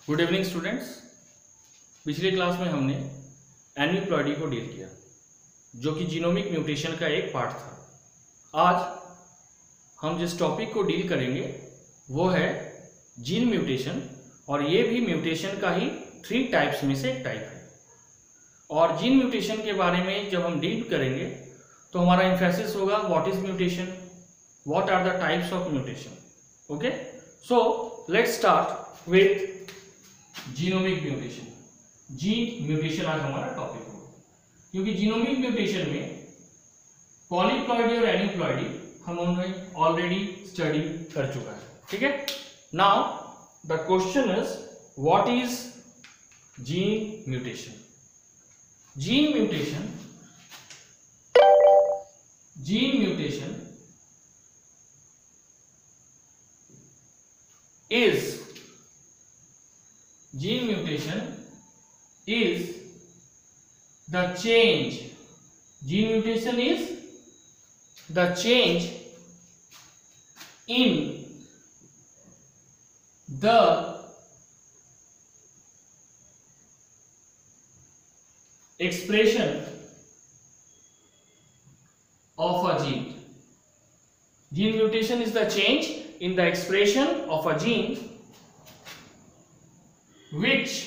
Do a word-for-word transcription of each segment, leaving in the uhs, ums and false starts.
Good evening students. पिछले class में हमने एन्यूप्लॉइडी को डील किया जो कि जीनोमिक म्यूटेशन का एक पार्ट था। आज हम जिस टॉपिक को डील करेंगे वो है जीन म्यूटेशन, और ये भी म्यूटेशन का ही थ्री टाइप्स में से एक टाइप है। और जीन म्यूटेशन के बारे में जब हम डील करेंगे तो हमारा एम्फेसिस होगा what is mutation, what are the types of mutation. Okay, so let's start with genomic mutation. Gene mutation आज हमारा टॉपिक होगा, क्योंकि जीनोमिक म्यूटेशन में पॉलीप्लॉइडी और एन्यूप्लॉइडी हम उन्होंने ऑलरेडी स्टडी कर चुका है। ठीक है, now the question is what is gene mutation. Gene mutation gene mutation is gene mutation is the change gene mutation is the change in the expression of a gene. Gene mutation is the change in the expression of a gene which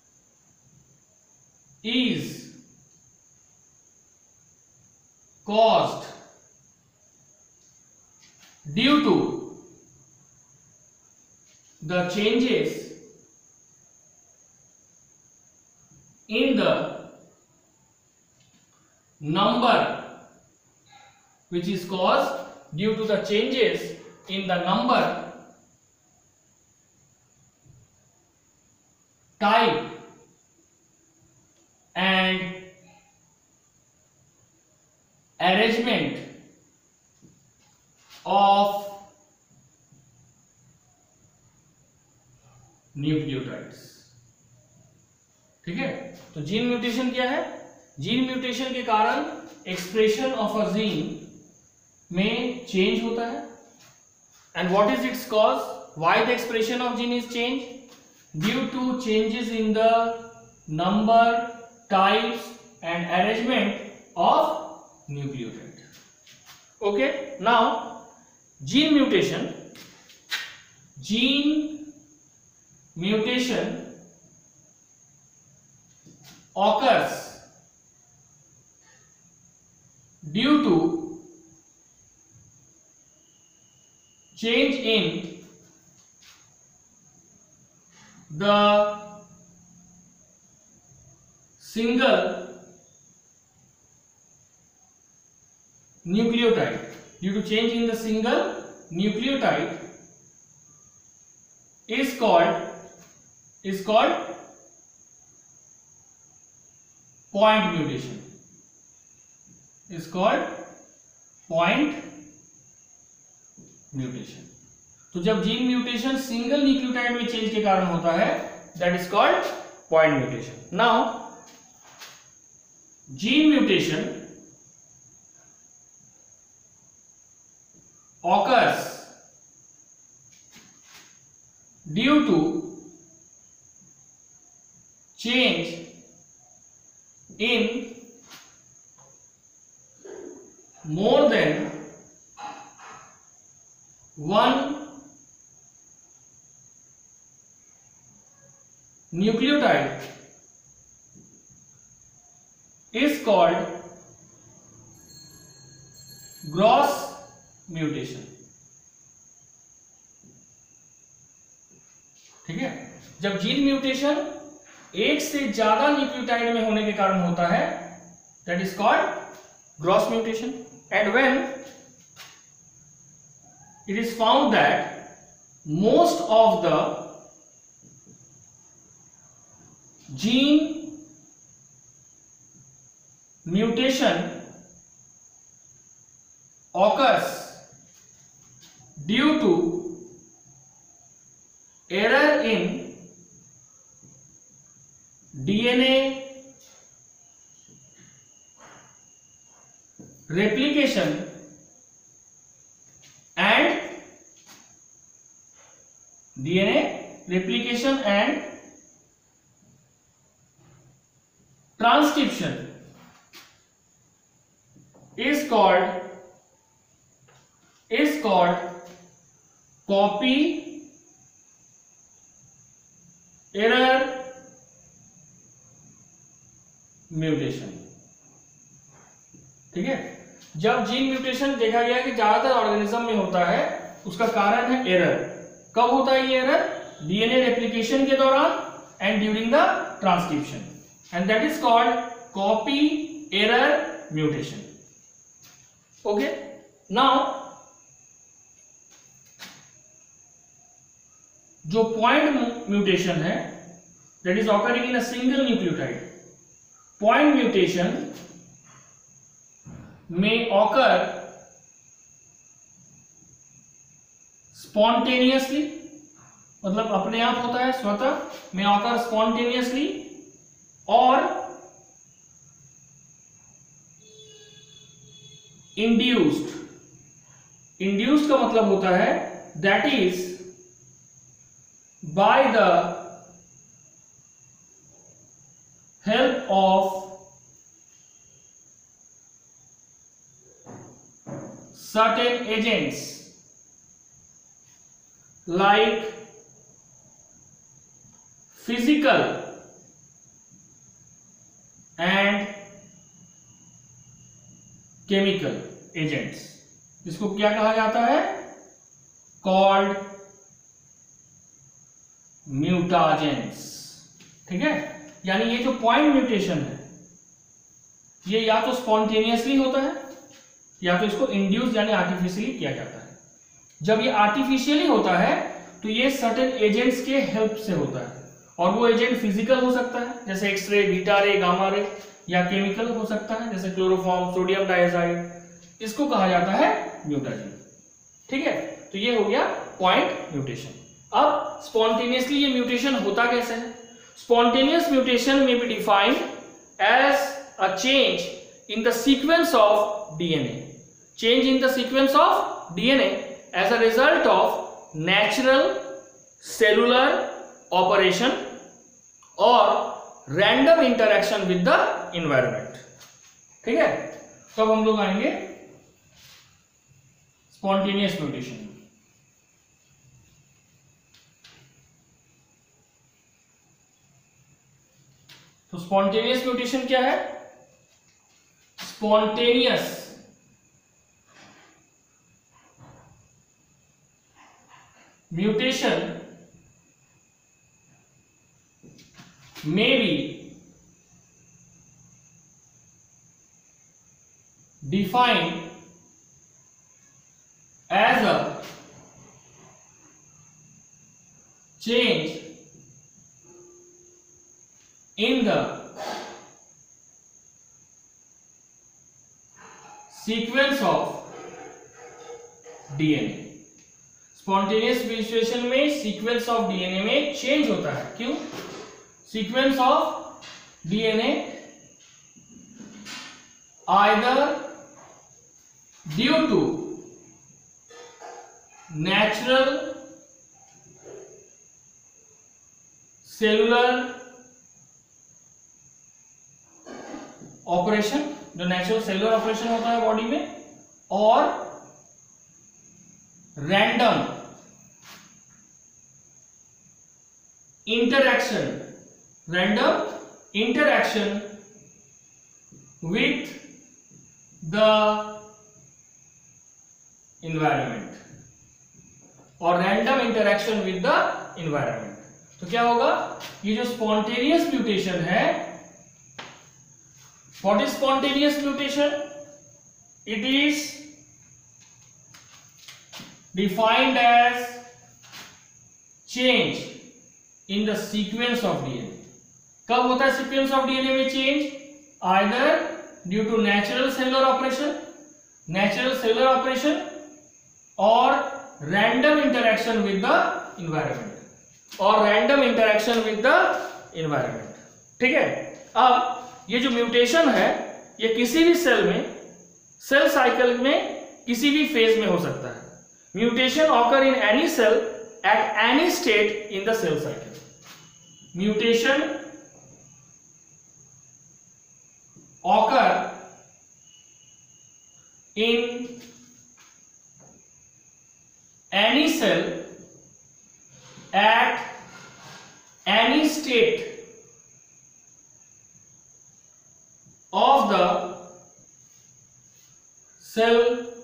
is caused due to the changes in the number which is caused due to the changes in the number, type and arrangement of nucleotides. ठीक है, तो gene mutation क्या है? Gene mutation के कारण expression of a gene में change होता है। And what is its cause? Why the expression of gene is changed? Due to changes in the number, types and arrangement of nucleotide. Okay, now gene mutation. Gene mutation occurs due to change in the single nucleotide. Due to change in the single nucleotide is called is called point mutation. Is called point mutation. तो जब gene mutation single nucleotide में change के कारण होता है, that is called point mutation. Now gene mutation occurs due to change in more than one nucleotide is called gross mutation। ठीक है, जब जीन म्यूटेशन एक से ज्यादा न्यूक्लियोटाइड में होने के कारण होता है, that is called gross mutation. And when it is found that most of the gene mutation occurs due to error in D N A replication and D N A replication and transcription is called is called copy error mutation. ठीक है, जब gene mutation देखा गया कि ज्यादातर organism में होता है, उसका कारण है एरर। कब होता है ये एरर? डीएनए रेप्लिकेशन के दौरान and during the transcription, and that is called copy error mutation. Okay, now जो पॉइंट म्यूटेशन है, that is occurring in a single nucleotide. Point mutation may occur spontaneously, मतलब अपने आप होता है, स्वतः, may occur spontaneously, और induced। induced का मतलब होता है that is by the help of certain agents like physical and chemical agents, इसको क्या कहा जाता है? called mutagens। ठीक है, यानी ये जो पॉइंट म्यूटेशन है, ये या तो स्पॉन्टेनियसली होता है या तो इसको इंड्यूस यानी आर्टिफिशियली किया जाता है। जब ये आर्टिफिशियली होता है तो ये सर्टेन एजेंट्स के हेल्प से होता है, और वो एजेंट फिजिकल हो सकता है जैसे एक्सरे, बीटा रे, गामा रे, या केमिकल हो सकता है जैसे क्लोरोफॉर्म, सोडियम डाइऑक्साइड, इसको कहा जाता है म्यूटाजेन। ठीक है, तो ये हो गया पॉइंट म्यूटेशन। अब स्पॉन्टेनियसली ये म्यूटेशन होता कैसे है? स्पॉन्टेनियस म्यूटेशन में be defined as a change in the sequence of D N A, change in the sequence of D N A as a result of natural cellular operation or random interaction with the environment। ठीक है, तो अब हम लोग आएंगे spontaneous mutation। तो spontaneous mutation क्या है? spontaneous mutation may be defined as a change in the sequence of DNA. Spontaneous mutation में सीक्वेंस ऑफ डीएनए में चेंज होता है। क्यों? Sequence of DNA either due to natural cellular operation, जो natural cellular operation होता है body में, और random interaction random interaction with the environment और random interaction with the environment. तो क्या होगा? ये जो स्पॉन्टेनियस म्यूटेशन है, what is spontaneous mutation? It is defined as change in the sequence of D N A। कब होता है sequence of D N A में change? Either due to natural cellular operation, natural cellular operation or random interaction with the environment, or random interaction with the environment। ठीक है, अब ये जो mutation है ये किसी भी सेल में, सेल साइकिल में किसी भी फेज में हो सकता है। Mutation occur in any cell at any state in the cell cycle. Mutation occur in any cell at any state of the cell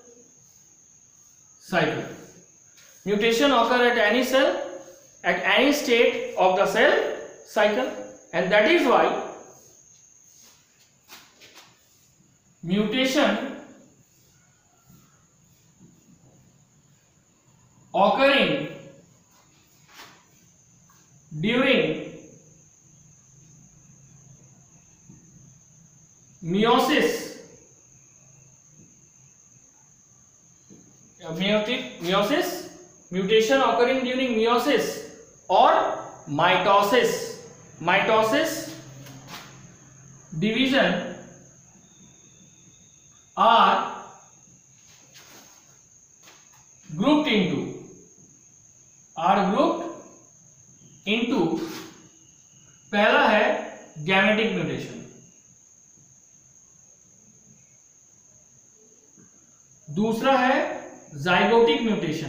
cycle. Mutation occur at any cell at any state of the cell cycle, and that is why mutation occurring during meiosis meiosis mutation occurring during meiosis or mitosis mitosis division are grouped into are grouped into पहला है gametic mutation, दूसरा है zygotic mutation,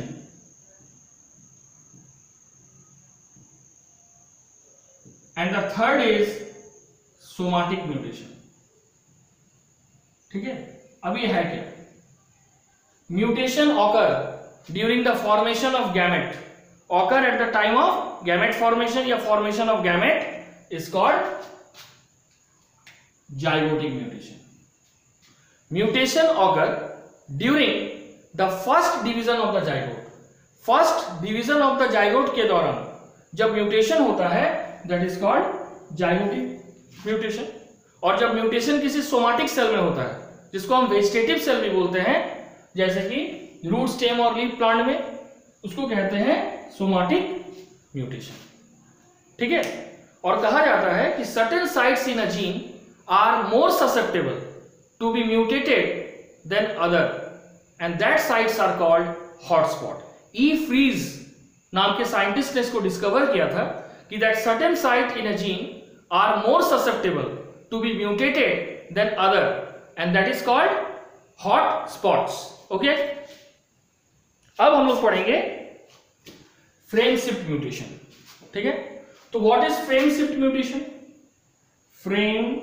and the third is somatic mutation. ठीक है, अब ये है क्या? Mutation occur during the formation of gamete, occur at the time of gamete formation या formation of gamete is called zygotic mutation. Mutation occur during the first division of the zygote, first division of the zygote के दौरान जब mutation होता है that is called zygotic mutation. और जब mutation किसी somatic cell में होता है जिसको हम वेजिटेटिव सेल भी बोलते हैं, जैसे कि रूट स्टेम और लीफ प्लांट में, उसको कहते हैं सोमाटिक म्यूटेशन। ठीक है, और कहा जाता है कि certain sites in a gene are more susceptible to be mutated than other and that sites are called hotspot. E Freese नाम के साइंटिस्ट ने इसको डिस्कवर किया था कि that certain site in a gene are more susceptible to be mutated than other and that is called hot spots. Okay, अब हम लोग पढ़ेंगे फ्रेम शिफ्ट म्यूटेशन। ठीक है, तो what is frame shift mutation? Frame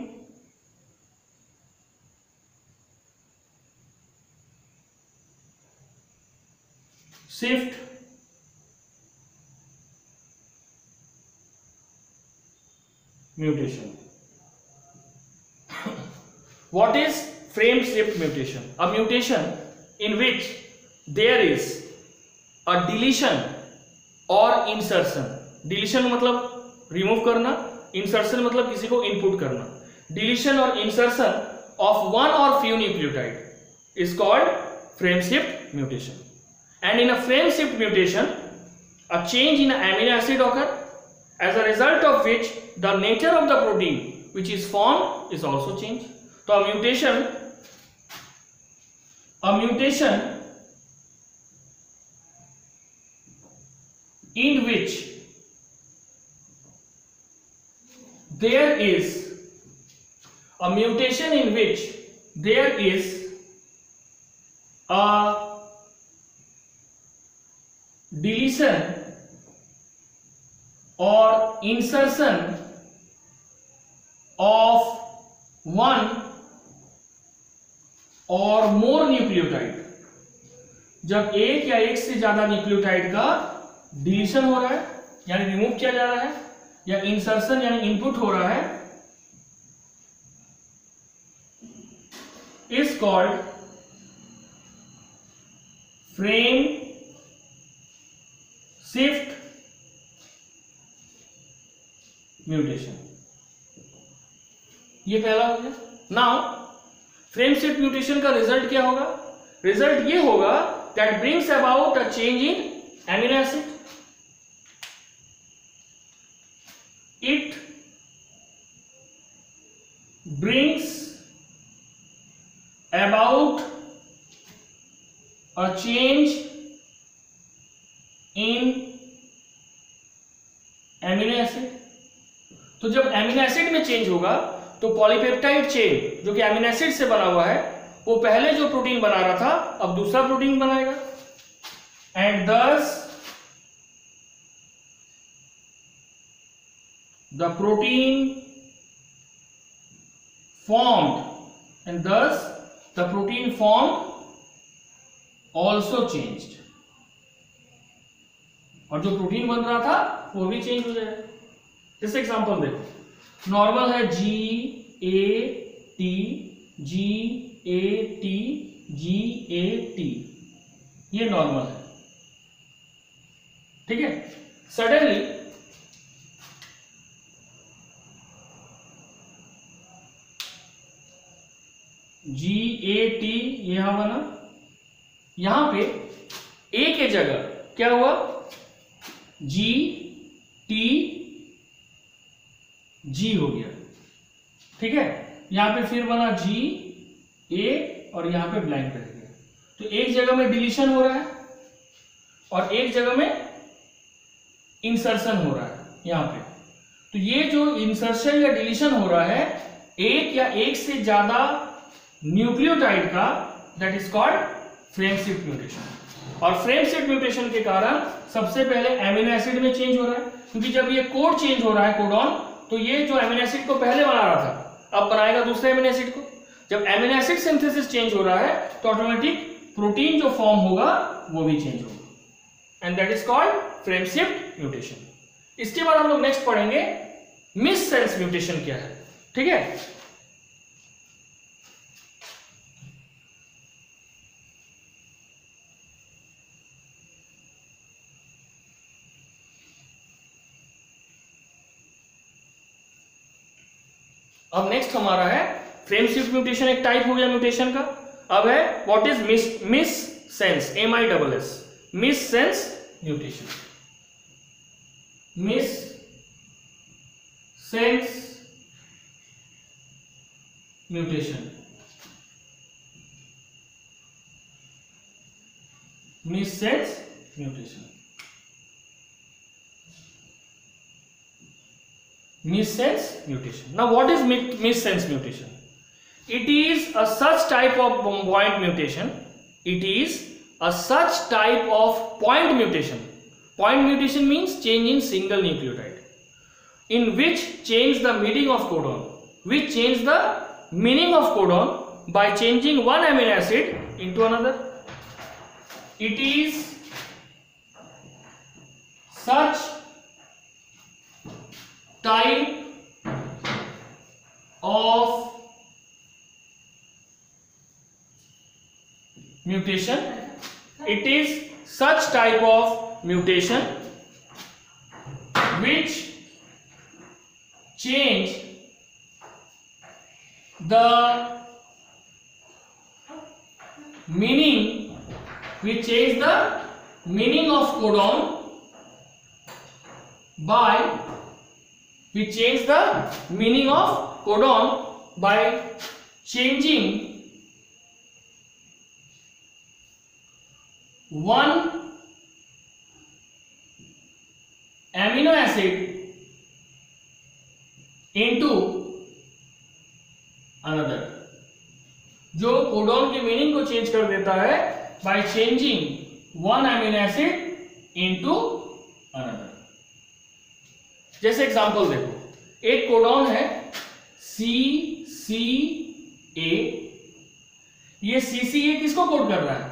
shift mutation. What is frame shift mutation? A mutation in which there is a deletion or insertion. Deletion मतलब remove करना, insertion मतलब किसी को input करना. Deletion or insertion of one or few nucleotide is called frame shift mutation. And in a frame shift mutation, a change in amino acid occur, as a result of which the nature of the protein which is formed is also changed. So a mutation, a mutation in which there is a mutation in which there is a deletion or insertion of one or more nucleotide। जब एक या एक से ज्यादा nucleotide का deletion हो रहा है यानी रिमूव किया जा रहा है, या इंसर्शन यानी इनपुट हो रहा है, is called frame shift mutation. ये पहला हो गया। नाउ फ्रेम शिफ्ट म्यूटेशन का रिजल्ट क्या होगा? रिजल्ट ये होगा that brings about a change in amino acid. It brings about a change in amino acid. तो जब एमिनो एसिड में चेंज होगा तो पॉलीपेप्टाइड चेन जो कि अमीनो एसिड से बना हुआ है, वो पहले जो प्रोटीन बना रहा था अब दूसरा प्रोटीन बनाएगा, and thus the protein formed and thus the protein formed also changed, और जो प्रोटीन बन रहा था वो भी चेंज हो जाएगा। जैसे एग्जांपल देखो, नॉर्मल है G A T G A T G A T, ये नॉर्मल है, ठीक है। सडनली जी ए टी यहां बना, यहां पे ए के जगह क्या हुआ, जी टी जी हो गया, ठीक है। यहां पे फिर बना जी ए और यहां पे ब्लैंक रह गया। तो एक जगह में डिलीशन हो रहा है और एक जगह में इंसर्शन हो रहा है यहां पे। तो ये जो इंसर्शन या डिलीशन हो रहा है एक या एक से ज्यादा न्यूक्लियोटाइड का, that is called frame shift mutation. और फ्रेम शिफ्ट म्यूटेशन के कारण सबसे पहले एमिनो एसिड में चेंज हो रहा है, क्योंकि जब ये कोड चेंज हो रहा है, कोडॉन, तो ये जो एमिनो एसिड को पहले बना रहा था अब बनाएगा दूसरे एमिनो एसिड को। जब एमिनो एसिड सिंथेसिस चेंज हो रहा है तो ऑटोमेटिक प्रोटीन जो फॉर्म होगा वो भी चेंज होगा, and that is called frame shift mutation. इसके बाद हम लोग नेक्स्ट पढ़ेंगे मिससेंस म्यूटेशन क्या है, ठीक है। अब नेक्स्ट हमारा है फ्रेम शिफ्ट म्यूटेशन, एक टाइप हो गया म्यूटेशन का। अब है what is miss missense, M I double S, missense mutation. Missense mutation, missense mutation, missense mutation. Now what is missense mutation? It is a such type of point mutation. It is a such type of point mutation. Point mutation means change in single nucleotide, in which change the meaning of codon, which change the meaning of codon by changing one amino acid into another. It is such type of mutation. It is such type of mutation which change the meaning, which change the meaning of codon by we change the meaning of codon by changing one amino acid into another। जो codon के meaning को change कर देता है by changing one amino acid into another। जैसे example देखो, एक codon है सी सी ए, ये सी सी ए किसको कोड कर रहा है,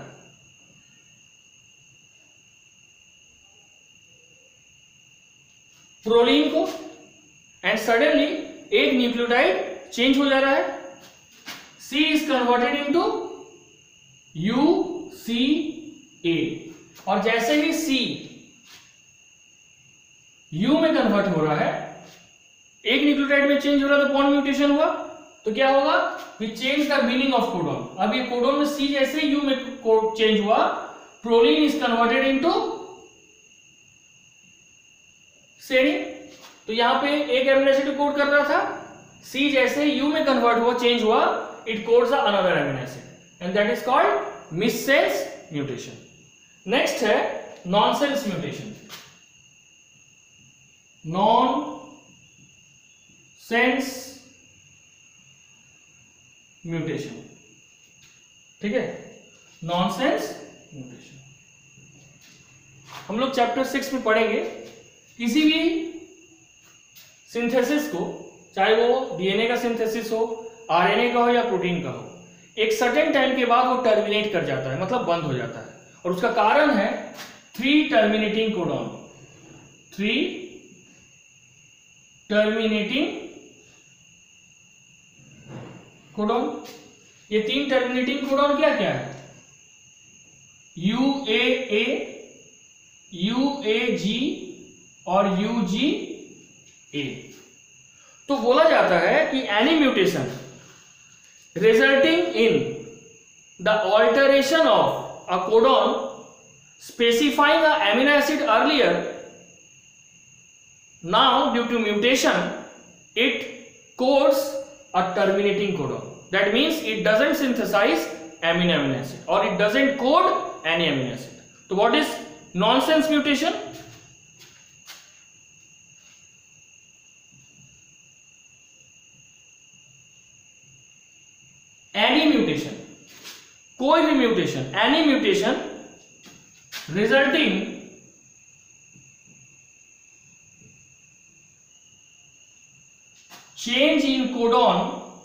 प्रोलीन को, एंड सडनली एक न्यूक्लियोटाइड चेंज हो जा रहा है, C is converted into U C A, और जैसे ही सी यू में कन्वर्ट हो रहा है, एक न्यूक्लियोटाइड में चेंज हो रहा है तो पॉइंट म्यूटेशन हुआ, तो क्या होगा, we change the meaning of codon. अब ये कोडॉन में सी जैसे यू में चेंज हुआ, proline is converted into serine. तो यहां पे एक एमिनो एसिड कोड कर रहा था, सी जैसे यू में कन्वर्ट हुआ, चेंज हुआ, it codes another amino acid, and that is called missense mutation. Next है nonsense mutation. Nonsense mutation, ठीक है, नॉनसेंस म्यूटेशन। हम लोग चैप्टर सिक्स में पढ़ेंगे किसी भी सिंथेसिस को, चाहे वो डीएनए का सिंथेसिस हो, आरएनए का हो या प्रोटीन का हो, एक सर्टेन टाइम के बाद वो टर्मिनेट कर जाता है, मतलब बंद हो जाता है, और उसका कारण है three terminating codon. Three terminating codon. ये तीन टर्मिनेटिंग कोडॉन क्या क्या है? U A A, U A जी और यू जी ए। तो बोला जाता है कि any mutation resulting in the alteration of a codon specifying a amino acid earlier, now due to mutation it codes a terminating codon. That means it doesn't synthesize amino amino acid or it doesn't code any amino acid. So what is nonsense mutation? Any mutation, कोई भी म्यूटेशन, any mutation resulting change in codon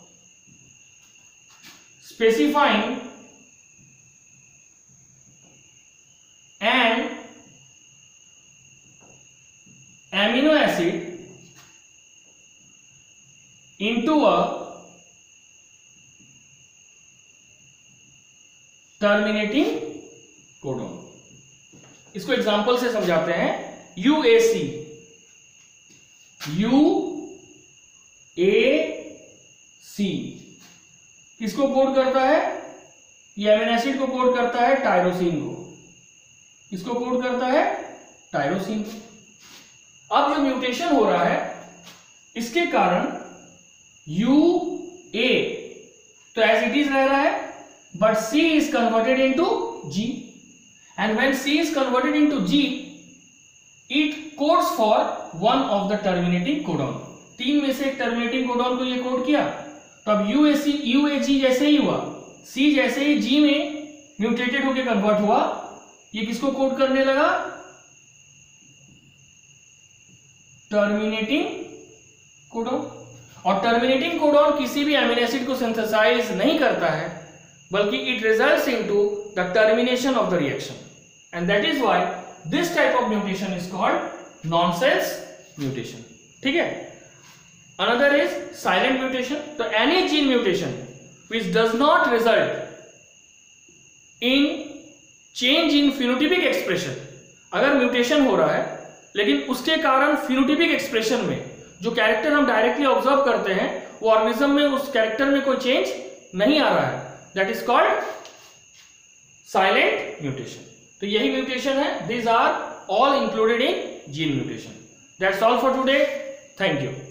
specifying an amino acid into a terminating codon। इसको example से समझाते हैं। U A C, U A सी किसको code करता है? ये एमिनो एसिड को कोड करता है टायरोसिन को। किसको कोड करता है? टायरोसिन को। अब जो म्यूटेशन हो रहा है इसके कारण यू ए तो एज इट इज रह रहा है, but C is converted into G, and when C is converted into G, it codes for one of the terminating codon। तीन में से एक टर्मिनेटिंग कोडॉन को ये कोड किया, तो अब U A C U A G जैसे ही हुआ, C जैसे ही G में म्यूटेटेड होकर कन्वर्ट हुआ, ये किसको कोड करने लगा? Terminating codon. और टर्मिनेटिंग कोडॉन किसी भी एमिनो एसिड को सिंथेसाइज नहीं करता है, बल्कि it results into the termination of the reaction, and that is why this type of mutation is called nonsense mutation। ठीक है। another is silent mutation। तो any gene mutation which does not result in change in phenotypic expression, अगर mutation हो रहा है लेकिन उसके कारण phenotypic expression में जो कैरेक्टर हम डायरेक्टली ऑब्जर्व करते हैं वो ऑर्गेनिज्म में उस कैरेक्टर में कोई चेंज नहीं आ रहा है, that is called silent mutation। तो यही म्यूटेशन है। These are all included in gene mutation। That's all for today। Thank you।